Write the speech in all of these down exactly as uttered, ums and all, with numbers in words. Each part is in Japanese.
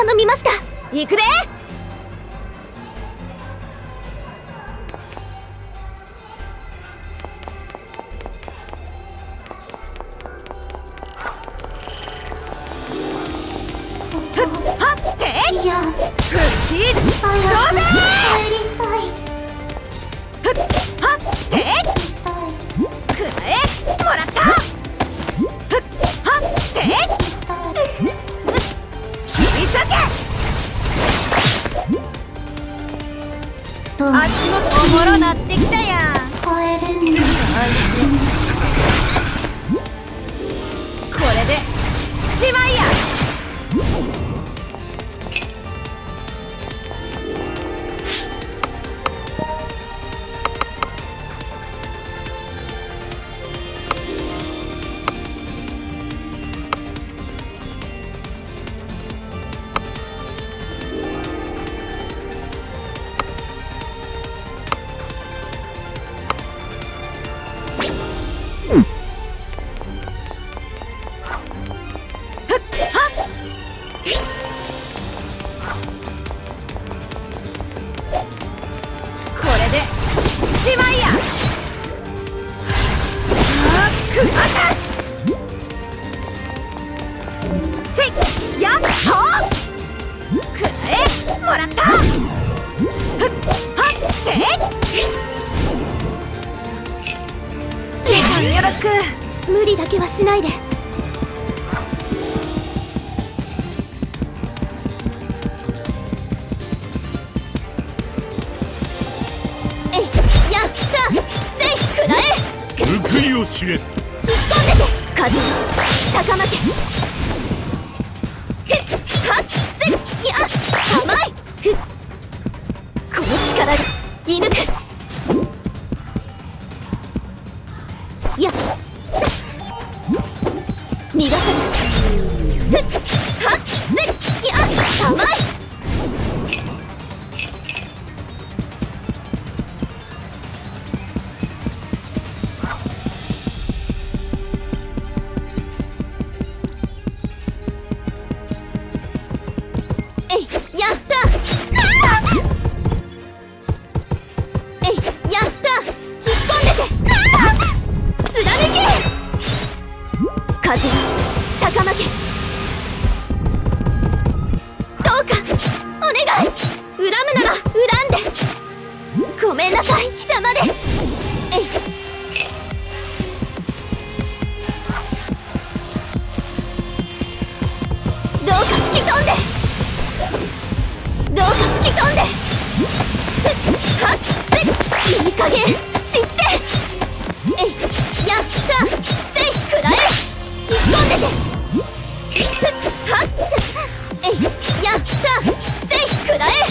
頼みました。 行くで。ふっはっていや、 ふっきる早く上手。 帰りたい。 ふっはってくらえ。もらった。ふっはって切り裂け。 どう足元おもろなってきたやん。 帰れんの。 これでしまいや。これでしまいや。あーくあかせいやっほくらえ。もらった。ふっはってケイさんよろしく。 無理だけはしないで。えいやったせいくらえ。 報いを知れ。 引っ込んでて風よ高まけ。ふっはっせいや甘い。ふっこの力で射抜く。いや逃がさない。ふっはっせいや甘い。えいやったあーえいやった引っ込んでてあー貫け風よ高まけ。どうかお願い。恨むなら恨んで。ごめんなさい邪魔です。えいどうか吹き飛んで。どうか吹き飛んで。ふっはっせいいい加減知って。えいやったせいくらえ。引っ込んでて。ふっはっえいやったせいくらえ。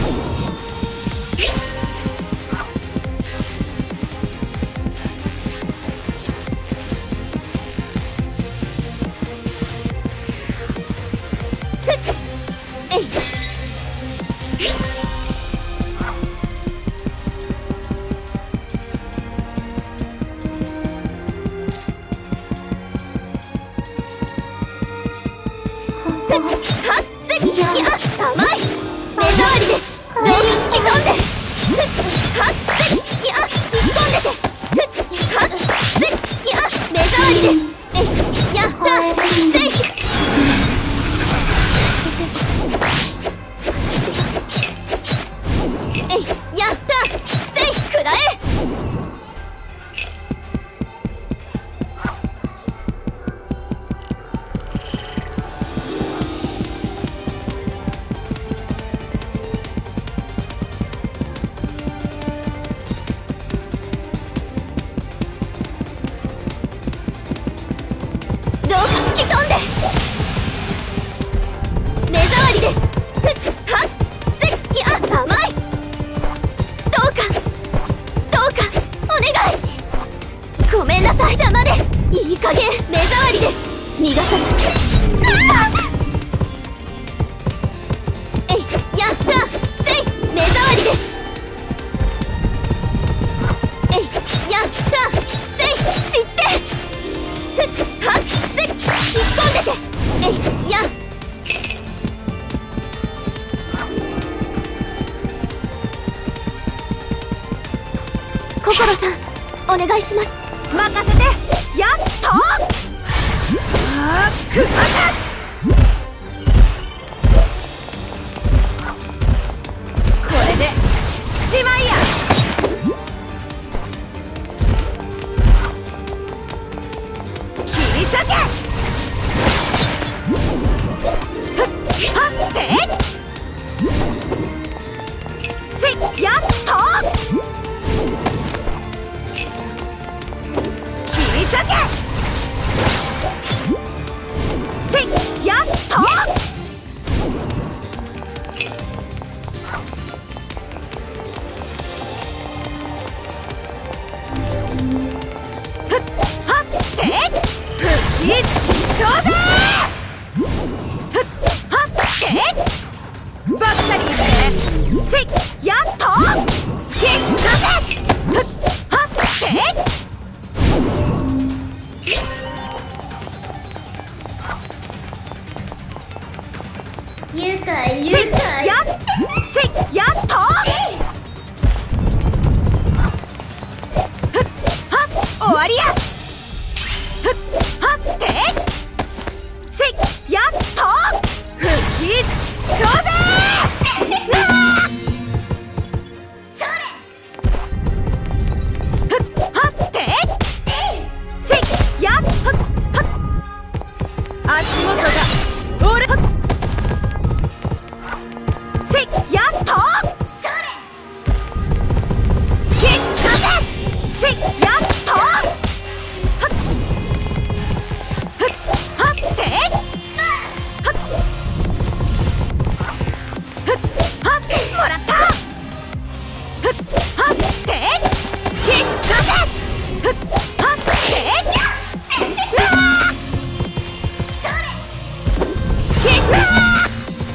ふっえいふっはっせいや甘い。目障りです。どうか突き飛んで。ふっはっせいや引っ込んでて。ふっはっせいや目障りです。えいやったせい。えいやったせいくらえ。どうか吹き飛んで。目障りです。ふっはっせいや甘い。どうかどうかお願い。ごめんなさい邪魔です。いい加減目障りです。逃がさない。えいやったせい目障りです。えいやったせい知って。ふっはっせい引っ込んでて。えいやソロさんお願いします。 任せて。やっとあーくまこれでしまいや。切り裂け。はってせやっと切り裂け。せやっとふっはってふき飛べ。ふっはってバッタリーでせやっと突き出せ。ふっはって愉快愉せ快。 やっせやっとふっはっ終わりや。ふっはってせやっと吹き飛べ。うわーそれ。 ふっはってせやっはっはっ足元が俺はっせやっとそれ。 突き出せ。せやっとはっふっはってはっふっはってもらった。ふっはって突き出せ。ふっはってうわーそれ。 突きうわー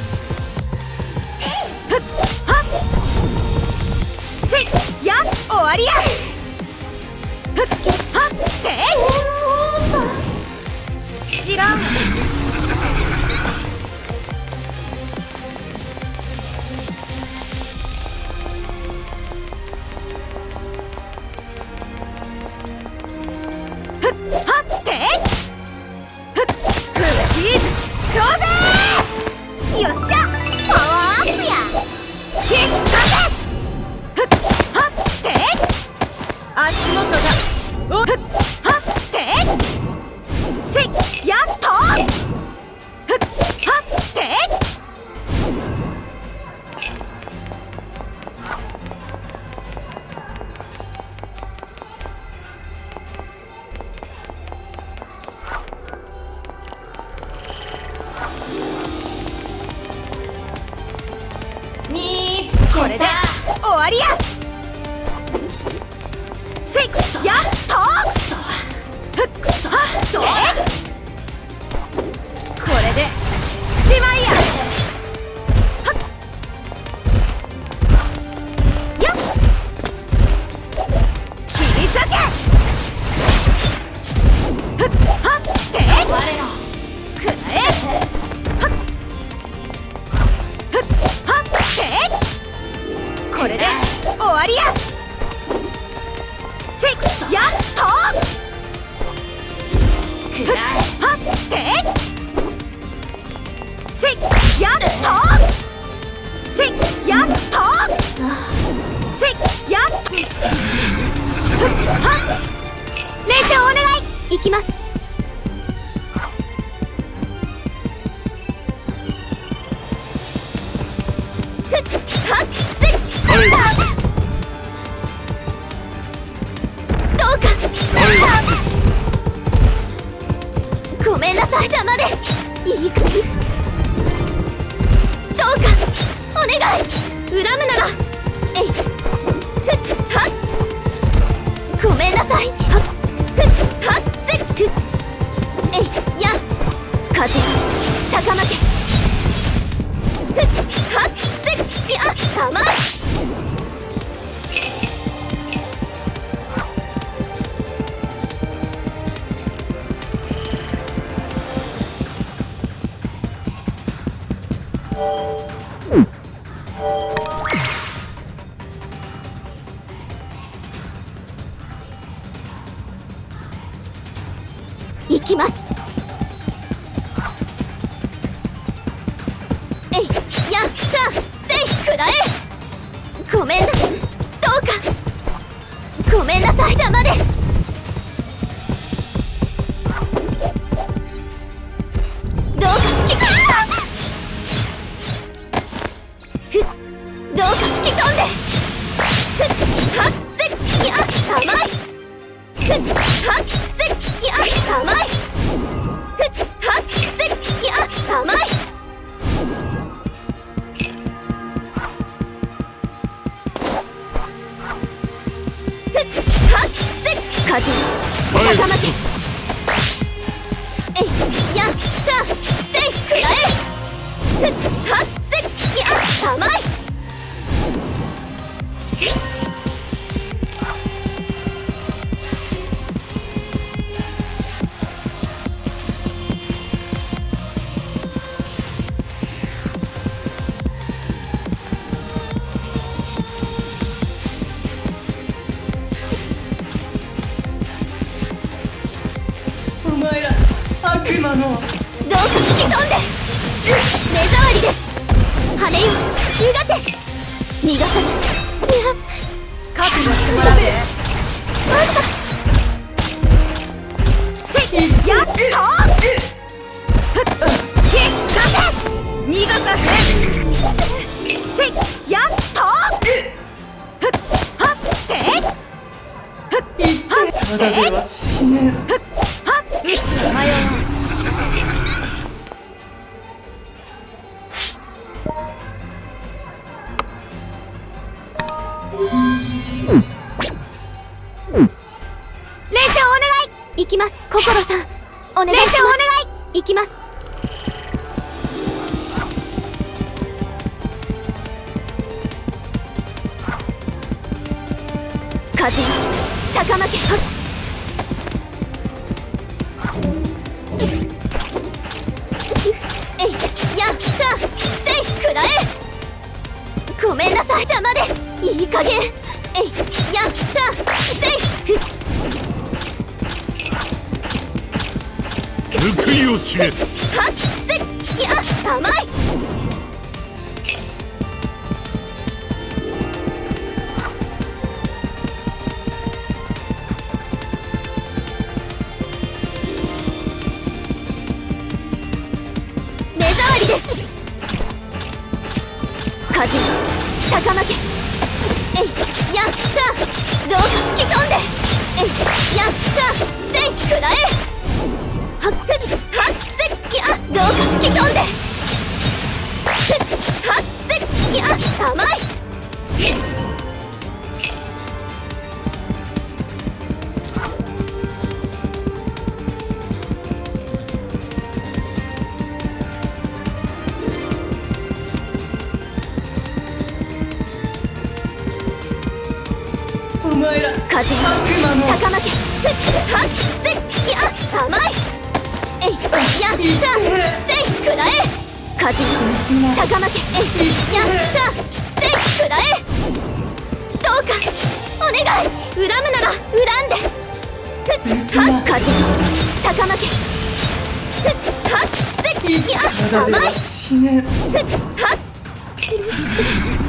ふっはっせやっ終わりや。ふっはって知らん。ふっはってふっふき飛べ。よっしゃパワーアップや。突き出せ。ふっはって足元がおふっはってせやっとふっはって見つこれでけた。 終わりや。せやっとふっはってこれでしまいや。はっよっ切り裂け。ふっはって我らくらえ。はっふっはってこれで終わりや。せやっとくふっらえ。 はってせやっとせやっとせやっとふっはっ練習お願い。 行きます。ふっはっせっどうかごめんなさい邪魔です。いいかどうかお願い。恨むならえいふっはっごめんなさいはっふっはっせっくきます。えいやったせいくらえ。ごめんな、どうかごめんなさい、邪魔です。どうか吹きふっどうか吹き飛んで。ふっはっせいや甘い。ふっはっせいや甘い。ふっはっせいや甘い。風高まけ。えいやったせいくらえ。ふっはっせいや甘い。 お前ら悪魔の。 どうか吹き飛んで。目障りです。羽よゆがて逃がさない。いや覚悟してもらうぜ。 あんたせいやっとふっけかせ逃がさせ。せいやっとふっはってふっはってただでは死ねる。 ふっはっうちは迷わん。練習お願い。 行きます。心さんお願いします。 練習お願い。 行きます。風よ逆負け。はっえいやったせいくらえ。ごめんなさい、邪魔です。いい加減。えいやったせいふっ報いを知れ。 はっせいや甘い。目障りです。風よ逆負け。えいやったどうか吹き飛んで。えいやったせいくらえ。はっふっはっせいやどうか吹き飛んで。ふっはっせいや甘い。 お前ら風よ悪魔の。 逆負け。ふっはっせいや甘い。えいやったせいくらえ。風よ逆負け。えいやったせいくらえ。どうかお願い。恨むなら恨んで。ふっはっ風よ逆負け。ふっはっせいやただでは甘い。 死ねる。 ふっはっ許して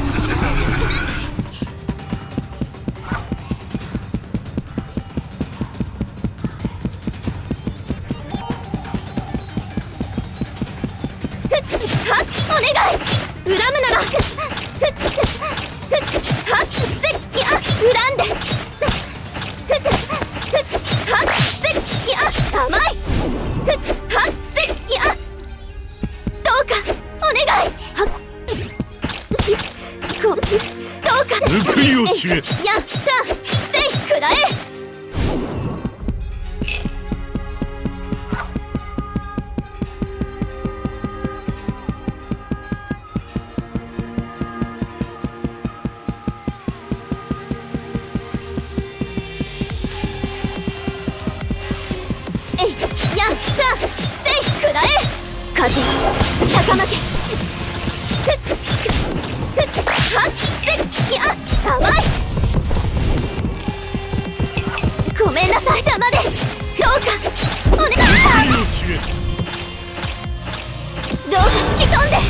はっお願い。恨むならふっふっふっはっせいや恨んで。ふっふっはっせいや甘い。ふっはっせいやどうかお願い。はっごどうか報いを知れ。 やったせいくらえ。えいやったせいくらえ。風よ逆負け。ふっふっはっせいや甘い。ごめんなさい、邪魔です。どうかお願い。 どうか吹き飛んで。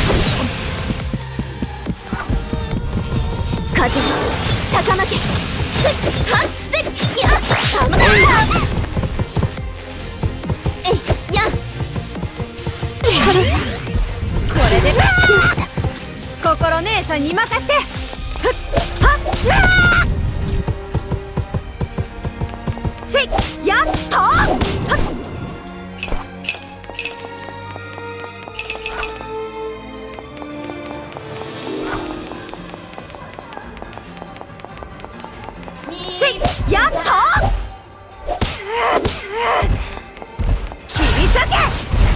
風よ逆負け。ふっはっせっやあまえいやそれさこれでよした心姉さんに任せて。ふっはっわーせっやっとはっやっと切り裂け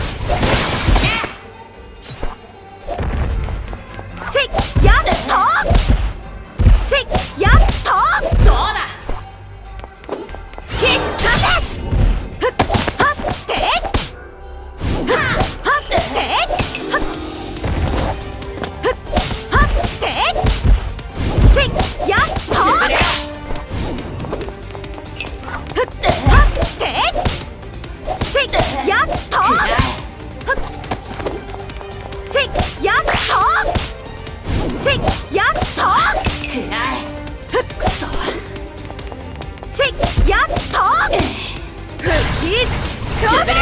せいやっとせいやっとどうだ突き立てふっはってふっはってはっふっはってせいやっとやっとせいやっとせいやっとくらえくそせいやっと吹き飛べ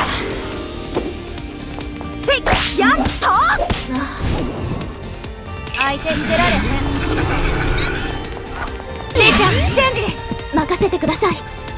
せいやっと相手してられへん。姉ちゃんチェンジ任せてください。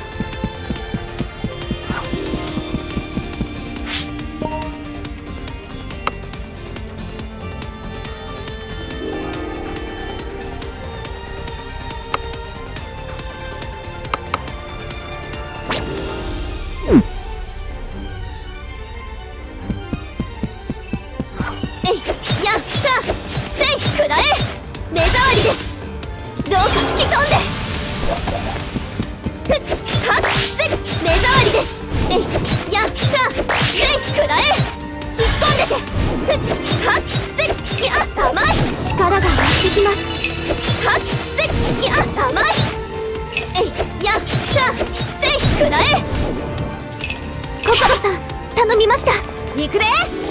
くらえ目障りです。どうか吹き飛んで。ふっはっせ目障りです。えいやったせくらえ引っ込んでて。ふっはっせや甘い力が増してきます。はっせや甘いえいやったせくらえ心さん頼みました。 行くで。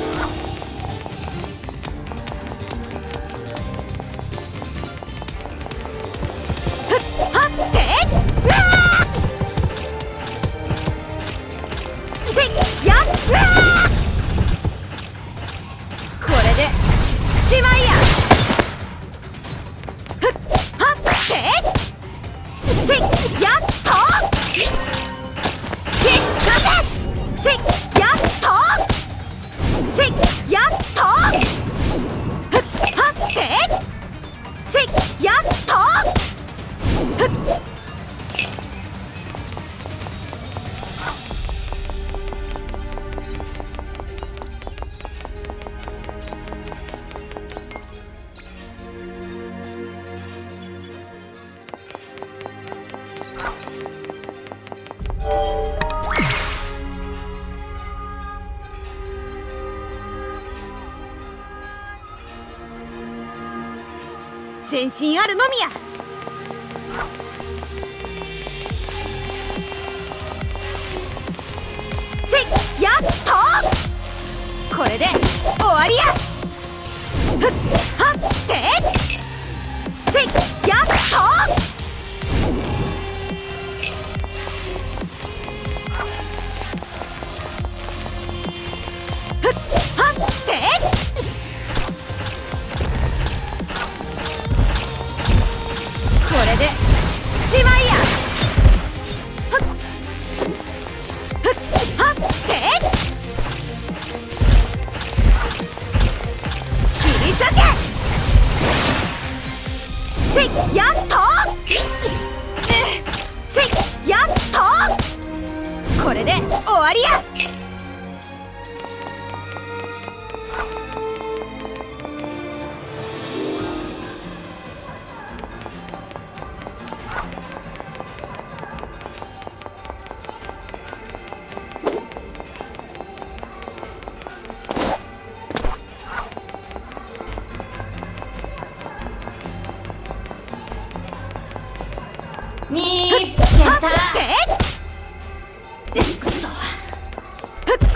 全身あるのみや。せいやっとこれで終わりや。ふっはってせいやっとふっはってこれでしまいや。ふっふっはって切り裂けせいやっとせいやっとこれで終わりや。 見つけた。 くそふっ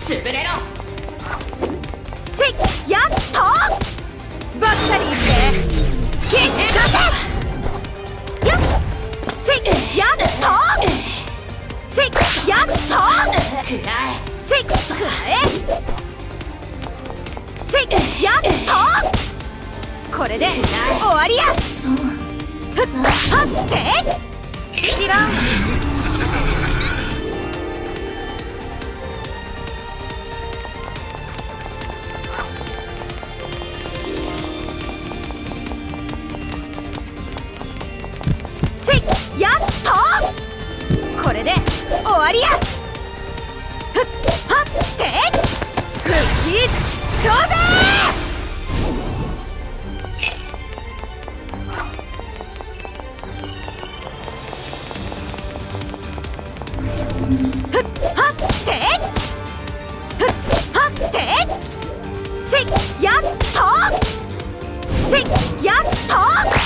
潰れろ。 せいやっとばっかり言ってつけかせよっせいやっとせいやっとくらえ。 せいくらえせいやっとこれで終わりや。 そう。 ふっはって知らん。せいやっとこれで終わりや。ふっはって吹き飛べふっはってふっはってせいやっとせいやっと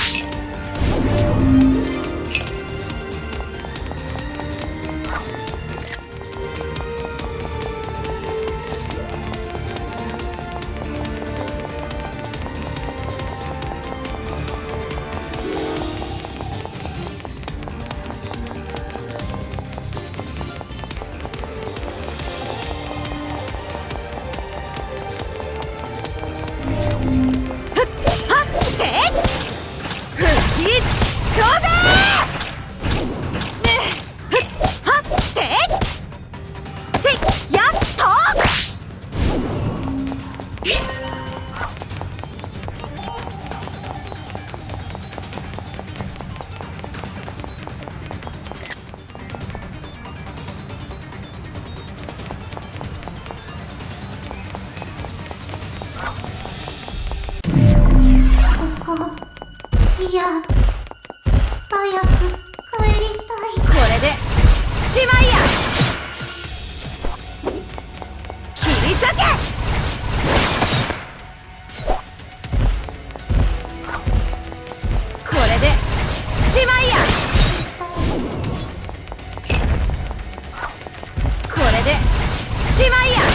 いや、早く帰りたい。 これでしまいや。切り裂けこれでしまいや。これでしまいや。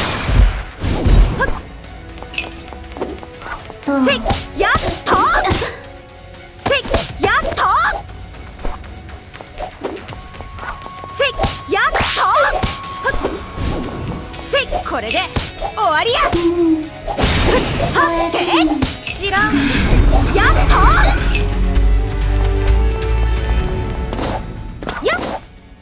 どうせいやっとせいやっとせいやっとせいこれで終わりや。はって知らん。やっとよっ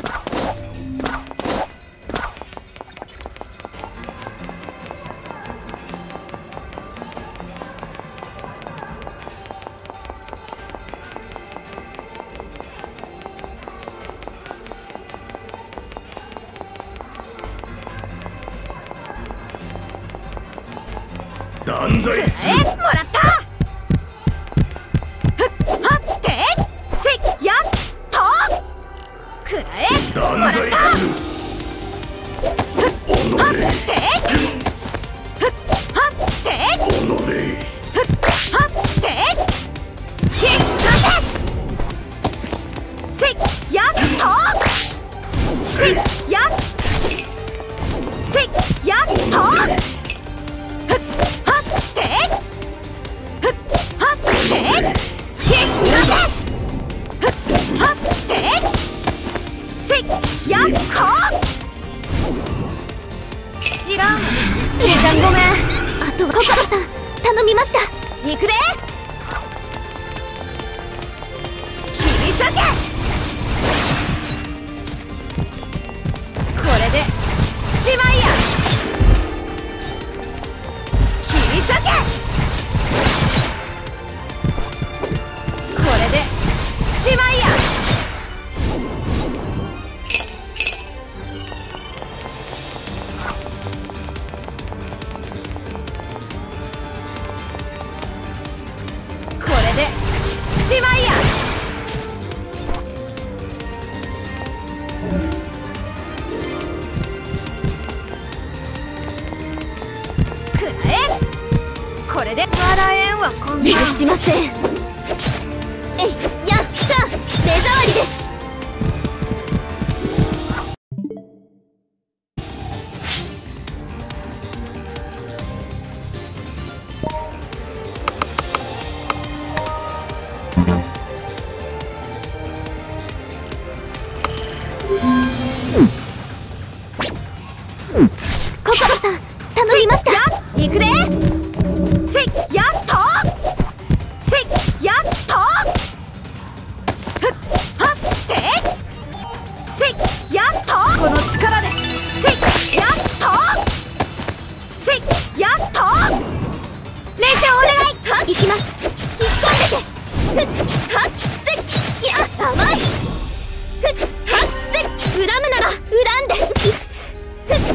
断罪する。 えもらったふっはってせいやっとくらえもら断罪ったする。己はってふっはって己ふっはってつけかせせいやっとせいやせいやっとふっはってふっはってつけかせふっはってせいやっと知らん。姉ちゃんごめん。 あとはココロさん頼みました。 行くで切り裂けこれでしまいや。切り裂けこれでしまいや。これでしまいや。くらえこれで笑えんわこんな。 許しません。えいやった目障りです。 心さん頼みました。 いくで。せいやっとせいやっとふっはってせいやっとこの力でせいやっとせいやっと練習お願い。 は行きます。引っ込んでて。ふっはっせいや甘い。ふっはっせい恨むなら恨んで。ふっ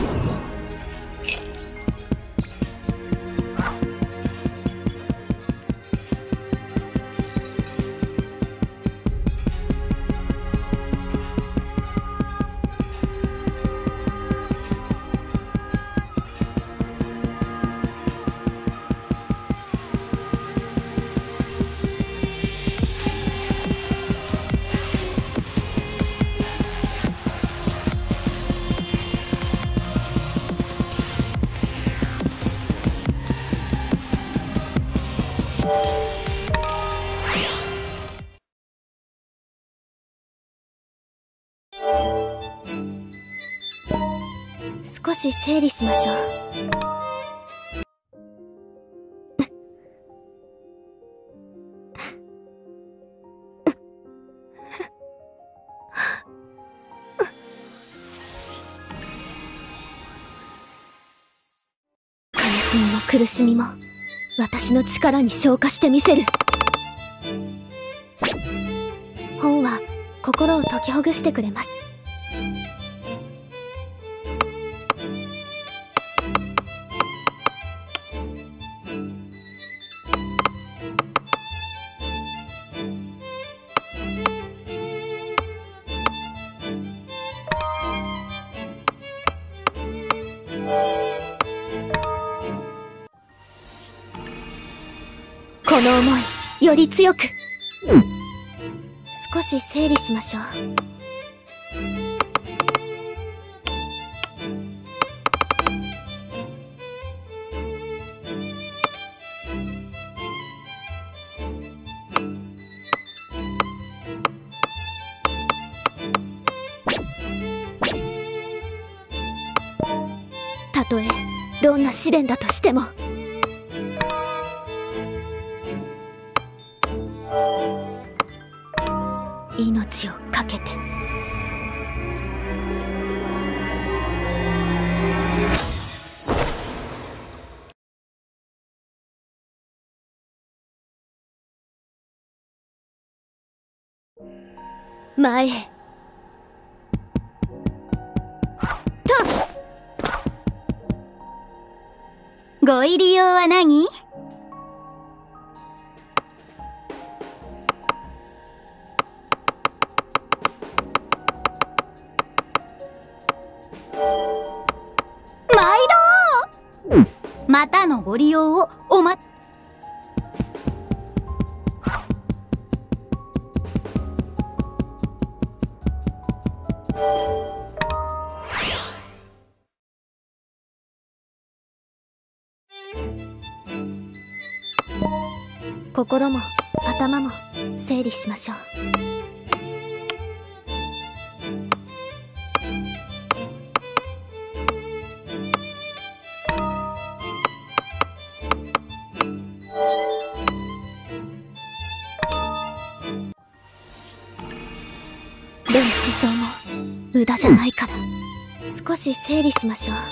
少し整理しましょう。悲しみも苦しみも私の力に昇華してみせる。本は心を解きほぐしてくれます。この思いより強く。少し整理しましょう。たとえどんな試練だとしても命をかけて。前へ。とご入り用は何？またのご利用をおま。心も頭も整理しましょう。でも思想も無駄じゃないから、少し整理しましょう。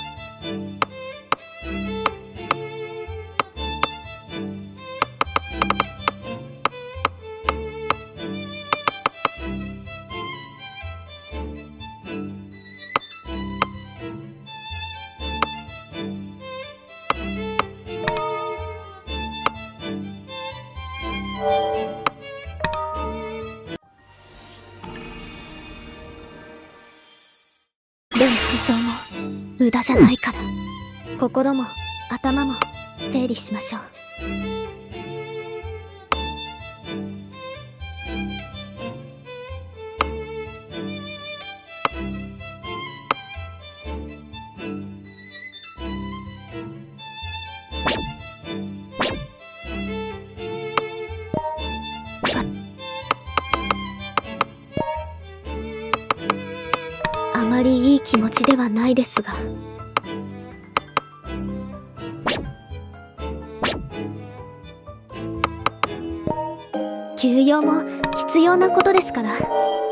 でも思想も無駄じゃないから、心も頭も整理しましょう。あまりいい気持ちではないですが、 休養も必要なことですから。